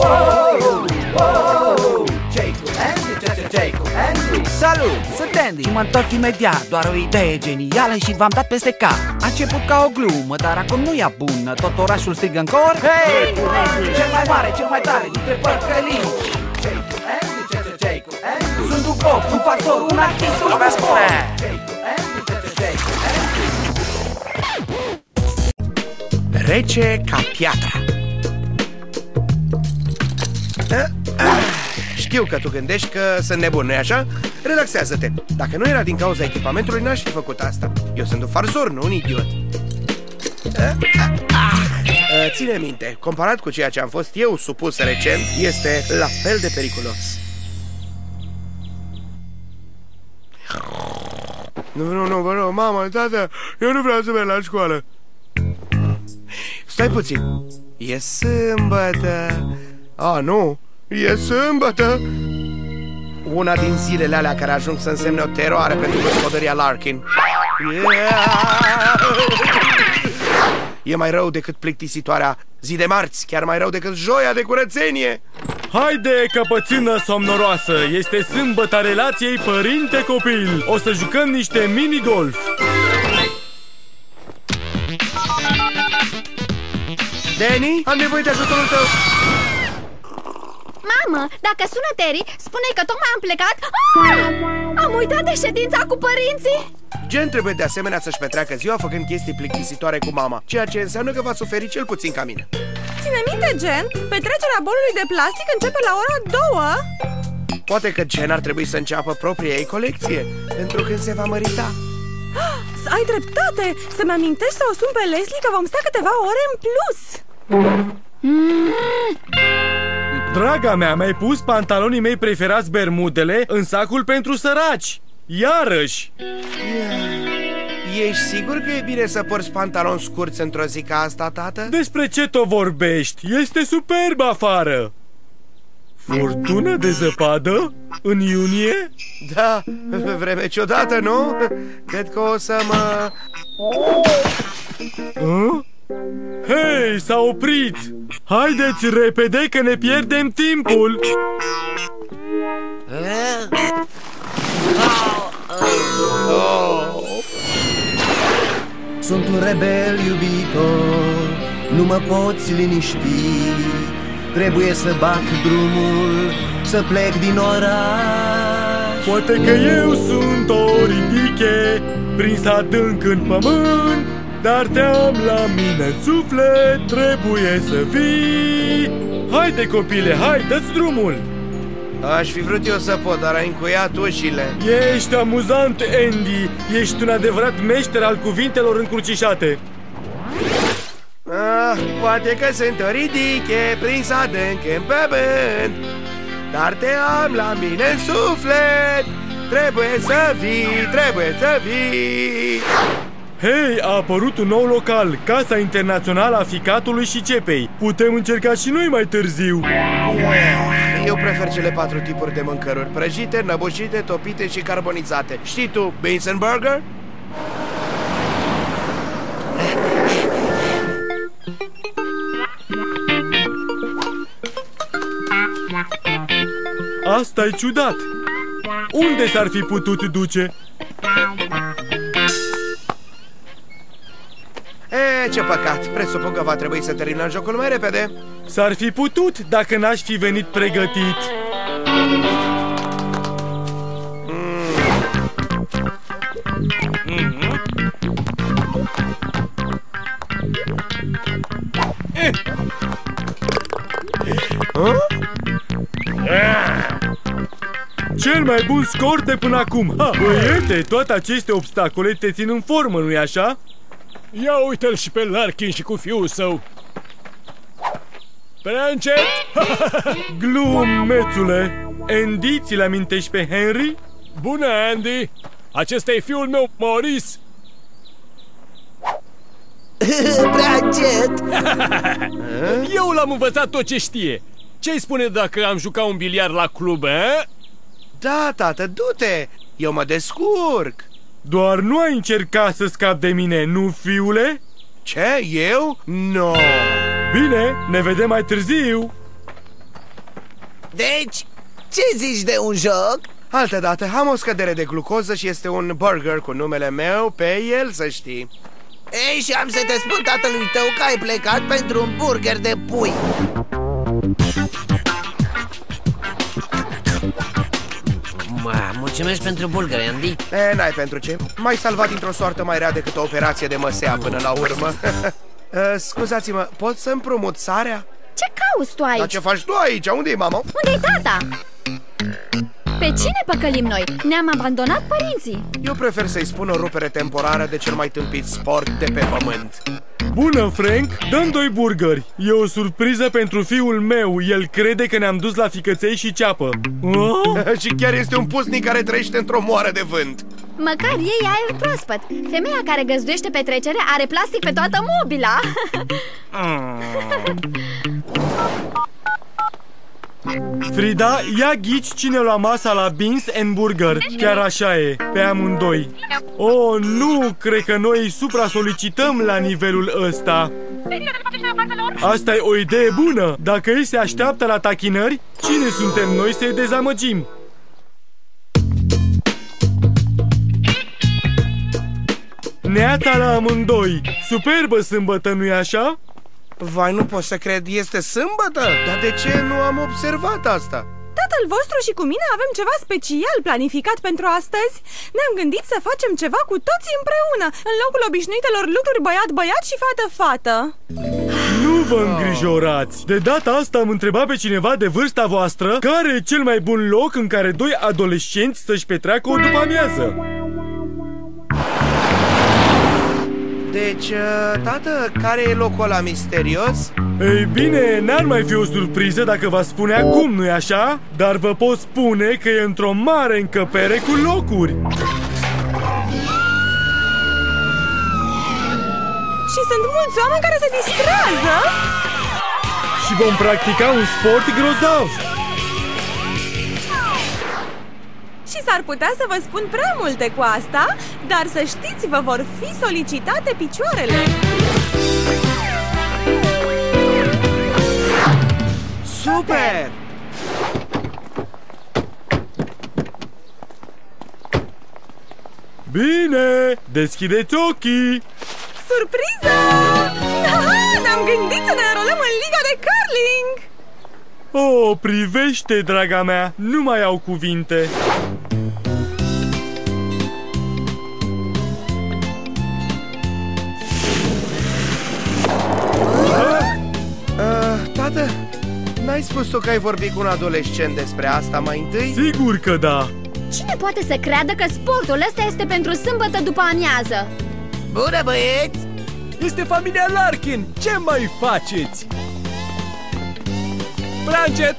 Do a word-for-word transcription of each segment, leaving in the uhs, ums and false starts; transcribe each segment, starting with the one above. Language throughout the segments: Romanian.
Wow, wow, ce-i cu Andy, ce-ce ce-i cu Andy? Salut, sunt Andy și mă întorc imediat. Doar o idee genială și v-am dat peste cap. A început ca o glumă, dar acum nu e bună. Tot orașul strigă în cor: hei, cel mai mare, cel mai tare dintre părcălii. Ce-i cu Andy, ce-ce ce-i cu Andy? Sunt un pop, un factor, un artist, un lumea spune. Ce-i cu Andy, ce-ce ce-i cu Andy? Rece ca piatra. Știu că tu gândești că sunt nebun, nu-i așa? Relaxează-te. Dacă nu era din cauza echipamentului, n-aș fi făcut asta. Eu sunt un farzor, nu un idiot. Ține minte, comparat cu ceea ce am fost eu supus recent, este la fel de periculos. Nu, nu, nu, vă rog, mama, tata, eu nu vreau să merg la școală. Stai puțin. E sâmbătă. A, nu, e sâmbătă. Una din zilele alea care ajung să însemne o teroare pentru gospodăria Larkin. Yeah! E mai rău decât plictisitoarea zi de marți, chiar mai rău decât joia de curățenie. Haide, căpățână somnoroasă, este sâmbăta relației părinte-copil. O să jucăm niște mini-golf. Danny, am nevoie de ajutorul tău. Mamă, dacă sună Terry, spune că tocmai am plecat. Ah! Am uitat de ședința cu părinții. Jen trebuie de asemenea să-și petreacă ziua făcând chestii plictisitoare cu mama, ceea ce înseamnă că va suferi cel puțin ca mine. Ține minte, Jen, petrecerea bolului de plastic începe la ora două. Poate că Jen ar trebui să înceapă propria ei colecție pentru când se va mărita. Ai dreptate! Să-mi amintești să o sun pe Leslie că vom sta câteva ore în plus. Draga mea, mi-ai pus pantalonii mei preferați bermudele în sacul pentru săraci. Iarăși! Ești sigur că e bine să porți pantaloni scurți într-o zi ca asta, tată? Despre ce tot vorbești? Este superb afară! Furtună de zăpadă? În iunie? Da, vreme ciudată, nu? Cred că o să mă... Hă? Hei, s-a oprit! Haideți repede că ne pierdem timpul! Sunt un rebel iubitor, nu mă poți liniști. Trebuie să bat drumul, să plec din oraș. Poate că eu sunt o ridiche, prins adânc în pământ, dar te-am la mine în suflet, trebuie să vii. Haide, copile, hai, dă-ți drumul! Aș fi vrut eu să pot, dar ai încuiat ușile. Ești amuzant, Andy. Ești un adevărat meșter al cuvintelor încrucișate. Ah, poate că sunt o ridiche prins adânc în pământ, dar te am la mine în suflet, trebuie să vii, trebuie să vii. Hei, a apărut un nou local, Casa Internațională a Ficatului și Cepei. Putem încerca și noi mai târziu. Eu prefer cele patru tipuri de mâncăruri: prăjite, năbușite, topite și carbonizate. Știi tu, Benson Burger? Asta-i ciudat. Unde s-ar fi putut duce? E, ce păcat. Presupun că va trebui să terminăm jocul mai repede. S-ar fi putut dacă n-aș fi venit pregătit. Mm. Mm-hmm. Eh. Huh? Cel mai bun scor de până acum. Ha, băiete, toate aceste obstacole te țin în formă, nu-i așa? Ia uite-l și pe Larkin și cu fiul său. Prea încet. Glumețule. Andy, ți-l amintești pe Henry? Bună, Andy. Acesta e fiul meu, Maurice. Prea încet. Eu l-am învățat tot ce știe. Ce-i spune dacă am jucat un biliard la club, eh? Da, tată, du-te. Eu mă descurc. Doar nu ai încercat să scapi de mine, nu, fiule? Ce? Eu? No. Bine, ne vedem mai târziu. Deci, ce zici de un joc? Altă dată, am o scădere de glucoză și este un burger cu numele meu pe el, să știi. Ei, și am să te spun tatălui tău că ai plecat pentru un burger de pui. Mă, mulțumesc pentru bulgări, Andy. E, n-ai pentru ce. M-ai salvat dintr-o soartă mai rea decât o operație de măsea până la urmă. uh, Scuzați-mă, pot să împrumut sarea? Ce cauți tu aici? Dar ce faci tu aici? Unde-i mama? Unde-i tata? Pe cine păcălim noi? Ne-am abandonat părinții. Eu prefer să-i spun o rupere temporară de cel mai tâmpit sport de pe pământ. Bună, Frank! Dăm doi burgeri. E o surpriză pentru fiul meu. El crede că ne-am dus la ficăței și ceapă. Și chiar este un pusnic care trăiește într-o moară de vânt. Măcar ei aer proaspăt. Femeia care găzduiește petrecere are plastic pe toată mobila. Frida, ia ghici cine lua masa la Beans and Burger. Chiar așa e, pe amândoi. Oh, nu, cred că noi supra-solicităm la nivelul ăsta. Asta e o idee bună. Dacă ei se așteaptă la tachinări, cine suntem noi să-i dezamăgim? Neața la amândoi. Superbă sâmbătă, nu-i așa? Vai, nu pot să cred, este sâmbătă? Dar de ce nu am observat asta? Tatăl vostru și cu mine avem ceva special planificat pentru astăzi. Ne-am gândit să facem ceva cu toții împreună, în locul obișnuitelor lucruri băiat-băiat și fată-fată. Nu vă îngrijorați! De data asta am întrebat pe cineva de vârsta voastră care e cel mai bun loc în care doi adolescenți să-și petreacă o după-amiază. Deci, tată, care e locul ăla misterios? Ei bine, n-ar mai fi o surpriză dacă v-a spune acum, nu-i așa? Dar vă pot spune că e într-o mare încăpere cu locuri. Și sunt mulți oameni care se distrează. Și vom practica un sport grozav. Și s-ar putea să vă spun prea multe cu asta, dar să știți, vă vor fi solicitate picioarele. Super! Bine, deschideți ochii! Surpriză! Ne-am gândit să ne înrolăm în liga de curling! Oh, privește, draga mea, nu mai au cuvinte. Uh, tată, n-ai spus tu că ai vorbit cu un adolescent despre asta mai întâi? Sigur că da. Cine poate să creadă că sportul ăsta este pentru sâmbătă după amiază? Bună, băieți! Este familia Larkin! Ce mai faceți? Prea încet!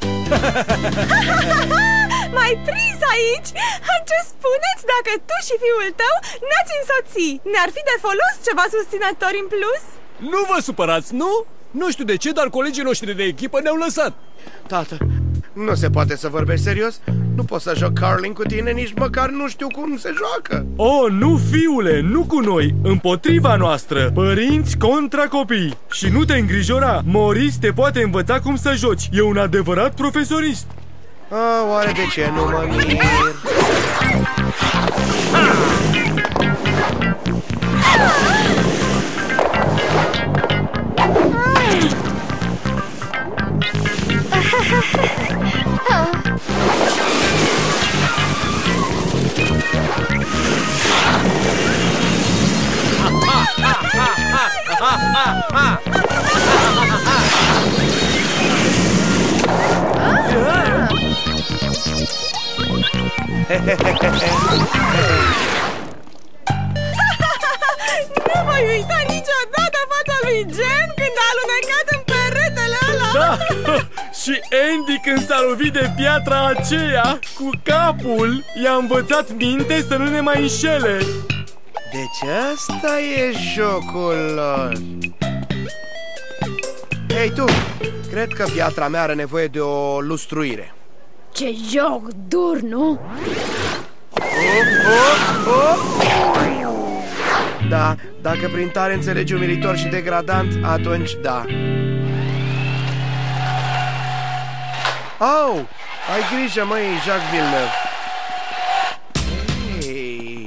M-ai prins aici? Ce spuneți dacă tu și fiul tău n-ați însoți? Ne-ar fi de folos ceva susținători în plus? Nu vă supărați, nu? Nu știu de ce, dar colegii noștri de echipă ne-au lăsat. Tată, nu se poate să vorbești serios? Nu pot să joc curling cu tine, nici măcar nu știu cum se joacă. Oh, nu, fiule, nu cu noi, împotriva noastră. Părinți contra copii. Și nu te îngrijora, Maurice te poate învăța cum să joci. E un adevărat profesorist. Ah, oare de ce nu mă mir? Nu voi uita niciodată fața lui Jen când a alunecat în peretele ăla. Da, și Andy când s-a lovit de piatra aceea cu capul, i-a învățat minte să nu ne mai înșele. Deci asta e jocul lor. Hei tu, cred că piatra mea are nevoie de o lustruire. Ce joc dur, nu? Oh, oh, oh. Da, dacă prin tare înțelegi umilitor și degradant, atunci da. Au, Ai grijă, măi, Jacques Villeneuve. Ei.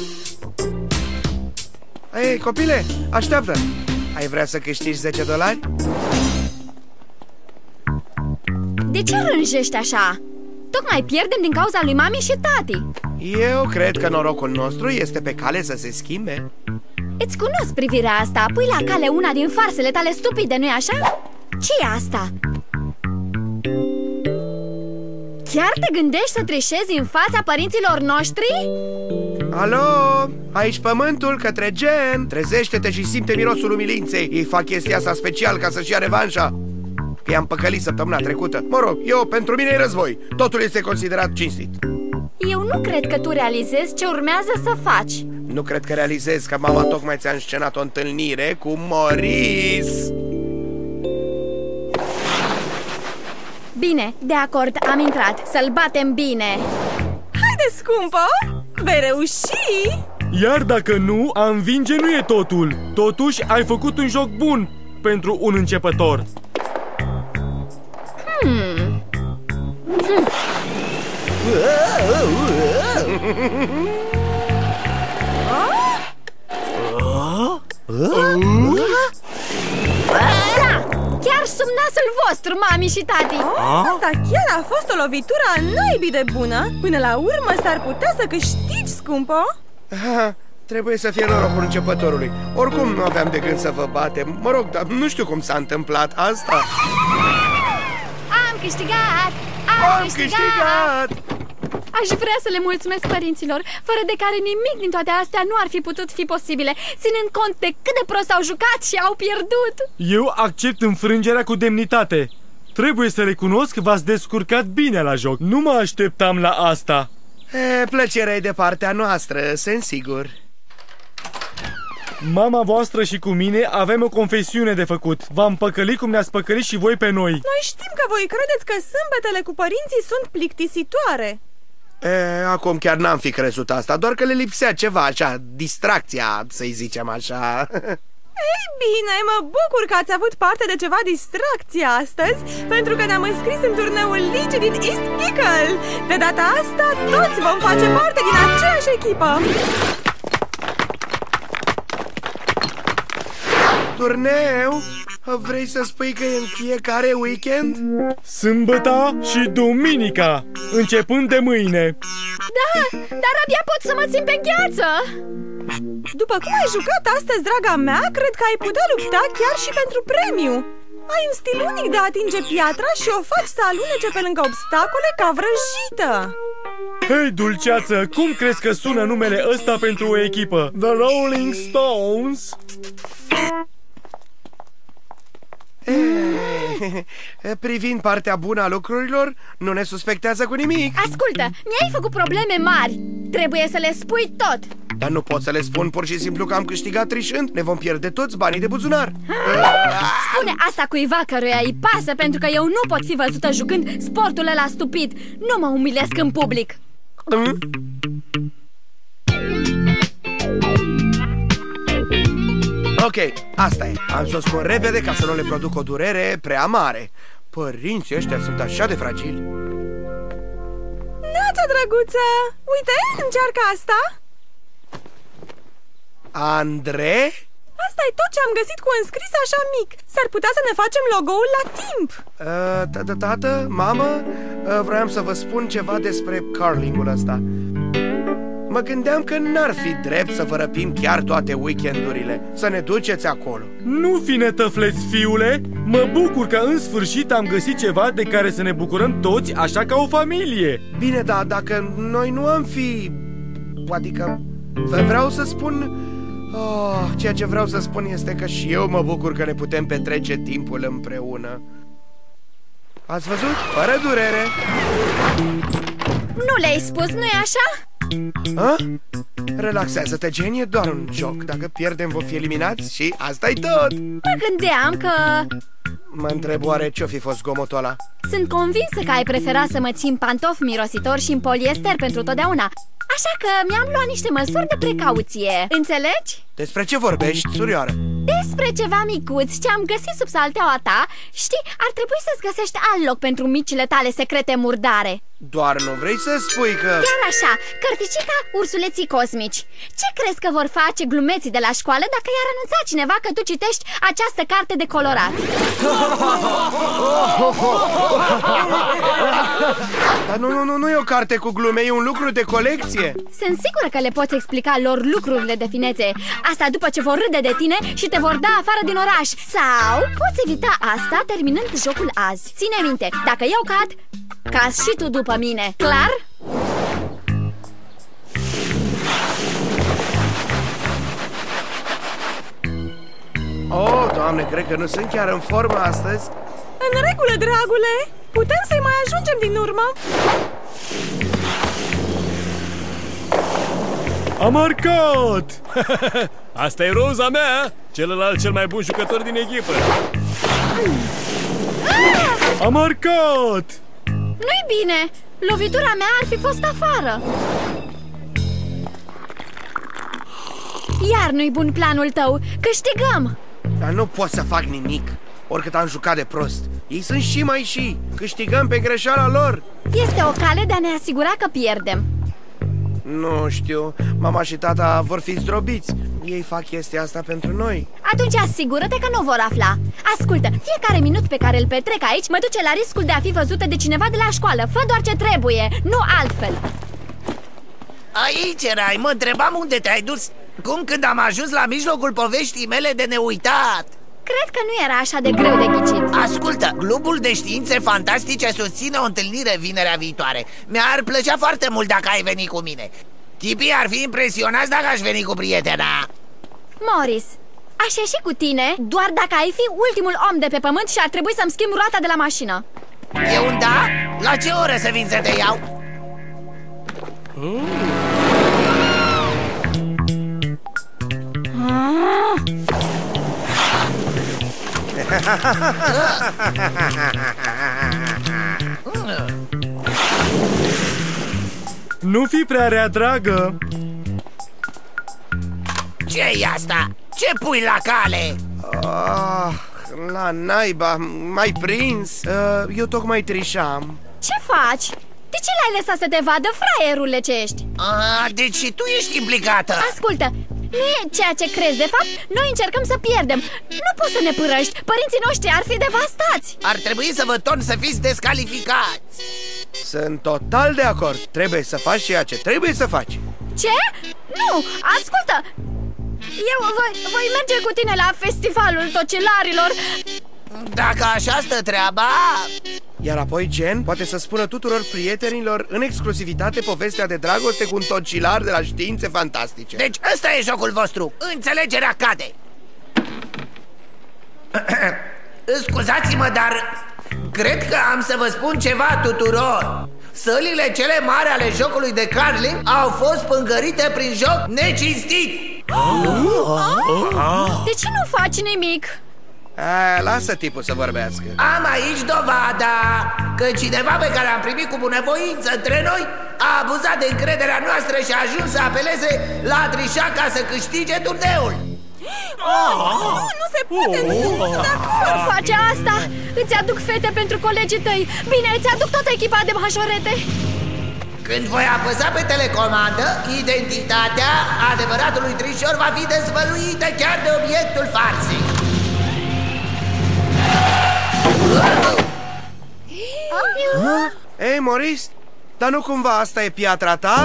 Ei, copile, așteaptă. Ai vrea să câștigi zece dolari? De ce rânjești așa? Tocmai pierdem din cauza lui mami și tati. Eu cred că norocul nostru este pe cale să se schimbe. Îți cunosc privirea asta. Pui la cale una din farsele tale stupide, nu-i așa? Ce-i asta? Chiar te gândești să trișezi în fața părinților noștri? Alo, aici pământul către Gen. Trezește-te și simte mirosul umilinței. Ei fac chestia asta special ca să-și ia revanșa, că i-am păcălit săptămâna trecută. Mă rog, eu, pentru mine e război. Totul este considerat cinstit. Eu nu cred că tu realizezi ce urmează să faci. Nu cred că realizezi că mama tocmai ți-a înscenat o întâlnire cu Maurice. Bine, de acord, am intrat. Să-l batem bine. Haide, scumpă! Vei reuși! Iar dacă nu, a învinge nu e totul. Totuși, ai făcut un joc bun pentru un începător. Hmm. Hmm. Da, chiar sub nasul vostru, mami și tati. Asta chiar a fost o lovitură a naibii de bună. Până la urmă s-ar putea să câștigi, scumpă. Aha, trebuie să fie norocul începătorului. Oricum nu aveam de gând să vă batem. Mă rog, dar nu știu cum s-a întâmplat asta. Am câștigat! Am, Am câștigat! câștigat! Aș vrea să le mulțumesc părinților, fără de care nimic din toate astea nu ar fi putut fi posibile, ținând cont de cât de prost au jucat și au pierdut. Eu accept înfrângerea cu demnitate. Trebuie să recunosc că v-ați descurcat bine la joc. Nu mă așteptam la asta. E, plăcerea e de partea noastră, sunt sigur. Mama voastră și cu mine avem o confesiune de făcut. V-am păcălit cum ne-ați păcălit și voi pe noi. Noi știm că voi credeți că sâmbetele cu părinții sunt plictisitoare. E, acum chiar n-am fi crezut asta, doar că le lipsea ceva, așa, distracția, să-i zicem așa. Ei bine, mă bucur că ați avut parte de ceva distracție astăzi, pentru că ne-am înscris în turneul ligii din East Pickle. De data asta, toți vom face parte din aceeași echipă. Turneu? Vrei să spui că e în fiecare weekend? Sâmbăta și duminica, începând de mâine. Da, dar abia pot să mă țin pe gheață. După cum ai jucat astăzi, draga mea, cred că ai putea lupta chiar și pentru premiu. Ai un stil unic de a atinge piatra și o faci să alunece pe lângă obstacole ca vrăjită. Hei, dulceață, cum crezi că sună numele ăsta pentru o echipă? The Rolling Stones? E, privind partea bună a lucrurilor, nu ne suspectează cu nimic. Ascultă, mi-ai făcut probleme mari. Trebuie să le spui tot. Dar nu pot să le spun pur și simplu că am câștigat trișând. Ne vom pierde toți banii de buzunar. Spune asta cuiva căruia îi pasă, pentru că eu nu pot fi văzută jucând sportul ăla stupid. Nu mă umilesc în public. Mm? Ok, asta e. Am să o spun repede ca să nu le produc o durere prea mare. Părinții ăștia sunt așa de fragili. Neața, drăguță! Uite, încearcă asta. Andre? Asta e tot ce am găsit cu înscris așa mic. S-ar putea să ne facem logo-ul la timp. uh, Tată, mamă, uh, vreau să vă spun ceva despre curling-ul ăsta. Mă gândeam că n-ar fi drept să vă răpim chiar toate weekendurile, să ne duceți acolo. Nu fi netăfleț, fiule! Mă bucur că în sfârșit am găsit ceva de care să ne bucurăm toți, așa ca o familie. Bine, dar dacă noi nu am fi... Adică, vreau să spun... Oh, ceea ce vreau să spun este că și eu mă bucur că ne putem petrece timpul împreună. Ați văzut? Fără durere. Nu le-ai spus, nu-i așa? A? Relaxează-te, Jenny, e doar un joc. Dacă pierdem, vom fi eliminați și asta-i tot. Mă gândeam că... Mă întreb oare ce-o fi fost zgomotul ăla. Sunt convinsă că ai preferat să mă țin pantofi mirositori și în poliester pentru totdeauna. Așa că mi-am luat niște măsuri de precauție. Înțelegi? Despre ce vorbești, surioară? Despre ceva micuț ce am găsit sub salteaua ta. Știi, ar trebui să-ți găsești alt loc pentru micile tale secrete murdare. Doar nu vrei să spui că... Chiar așa, cărticica, ursuleții cosmici. Ce crezi că vor face glumeții de la școală dacă i-ar anunța cineva că tu citești această carte de colorat? Dar nu, nu, nu, nu e o carte cu glume, e un lucru de colecție. Sunt sigură că le poți explica lor lucrurile de finețe. Asta după ce vor râde de tine și te vor da afară din oraș. Sau poți evita asta terminând jocul azi. Ține minte, dacă eu cad, cazi și tu după mine, clar? Oh, Doamne, cred că nu sunt chiar în formă astăzi. În regulă, dragule, putem să-i mai ajungem din urmă. Am marcat! Asta e Roza mea, celălalt cel mai bun jucător din echipă. Am marcat! Nu-i bine, lovitura mea ar fi fost afară. Iar nu-i bun planul tău, câștigăm. Dar nu pot să fac nimic, oricât am jucat de prost. Ei sunt și mai și, câștigăm pe greșeala lor. Este o cale de a ne asigura că pierdem. Nu știu, mama și tata vor fi zdrobiți. Ei fac chestia asta pentru noi. Atunci asigură-te că nu vor afla. Ascultă, fiecare minut pe care îl petrec aici mă duce la riscul de a fi văzută de cineva de la școală. Fă doar ce trebuie, nu altfel. Aici erai, mă întrebam unde te-ai dus. Cum când am ajuns la mijlocul poveștii mele de neuitat. Cred că nu era așa de greu de ghicit. Ascultă, Clubul de Științe Fantastice susține o întâlnire vinerea viitoare. Mi-ar plăcea foarte mult dacă ai venit cu mine. Tipii ar fi impresionați dacă aș veni cu prietena. Morris, aș ieși cu tine doar dacă ai fi ultimul om de pe pământ și ar trebui să-mi schimb roata de la mașină. E un da? La ce oră să vin să te iau? Mm. Nu fi prea rea, dragă. Ce-i asta? Ce pui la cale? Ah, la naiba, m-ai prins. uh, Eu tocmai trișam. Ce faci? De ce l-ai lăsat să te vadă, fraierule ce ești? Ah, deci și tu ești implicată. Ascultă, nu e ceea ce crezi, de fapt, noi încercăm să pierdem. Nu poți să ne părăști, părinții noștri ar fi devastați. Ar trebui să vă torn să fiți descalificați. Sunt total de acord, trebuie să faci ceea ce trebuie să faci. Ce? Nu, ascultă, eu voi, voi merge cu tine la festivalul tocilarilor. Dacă așa stă treaba... Iar apoi Jen poate să spună tuturor prietenilor în exclusivitate povestea de dragoste cu un tocilar de la Științe Fantastice. Deci ăsta e jocul vostru, înțelegerea cade. Scuzați-mă, dar cred că am să vă spun ceva tuturor. Sălile cele mari ale jocului de curling au fost pângărite prin joc necinstit. De ce nu faci nimic? A, lasă tipul să vorbească. Am aici dovada că cineva pe care am primit cu bunăvoință între noi a abuzat de încrederea noastră și a ajuns să apeleze la Trișa ca să câștige turneul. Oh, oh, nu se poate, nu sunt de acord. Nu face asta. Îți aduc fete pentru colegii tăi. Bine, îți aduc toată echipa de majorete. Când voi apăsa pe telecomandă, identitatea adevăratului trișor va fi dezvăluită chiar de obiectul farsei. Ei, Morris, dar nu cumva asta e piatra ta?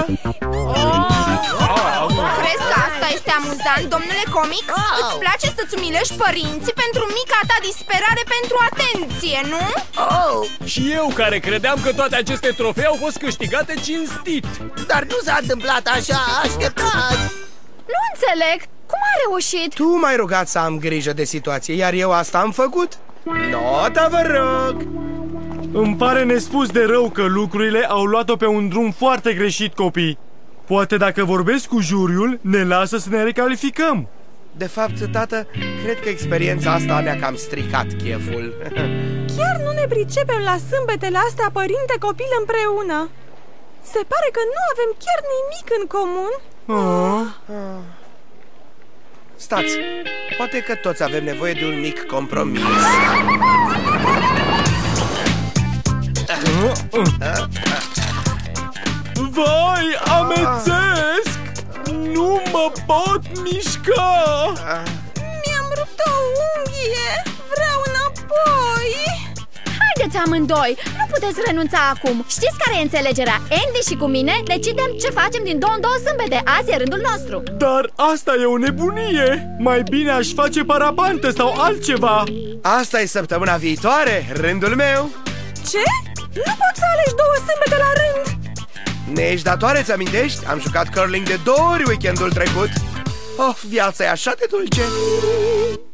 Crezi că asta este amuzant, domnule comic? Îți place să-ți umilești părinții pentru mica ta disperare pentru atenție, nu? Oh. Și eu care credeam că toate aceste trofee au fost câștigate cinstit. Dar nu s-a întâmplat așa, așteptat. Nu înțeleg, cum a reușit? Tu m-ai rugat să am grijă de situație, iar eu asta am făcut. Nota, vă rog. Îmi pare nespus de rău că lucrurile au luat-o pe un drum foarte greșit, copii. Poate dacă vorbesc cu juriul, ne lasă să ne recalificăm. De fapt, tată, cred că experiența asta ne-a cam stricat cheful. chiar nu ne pricepem la sâmbetele astea, părinte copil împreună. Se pare că nu avem chiar nimic în comun. Oh. Oh. Stați, poate că toți avem nevoie de un mic compromis. Vai, amețesc! Nu mă pot mișca! Mi-am rupt o unghie! Vreau înapoi! Haideți amândoi! Nu puteți renunța acum! Știți care e înțelegerea? Andy și cu mine decidem ce facem din două în două sâmbete. Azi e rândul nostru. Dar asta e o nebunie! Mai bine aș face parabantă sau altceva. Asta e săptămâna viitoare, rândul meu. Ce? Nu poți să alegi două sâmbete la rând! Ne ești datoare, ți amintești? Am jucat curling de două ori weekendul trecut. Of, viața e așa de dulce.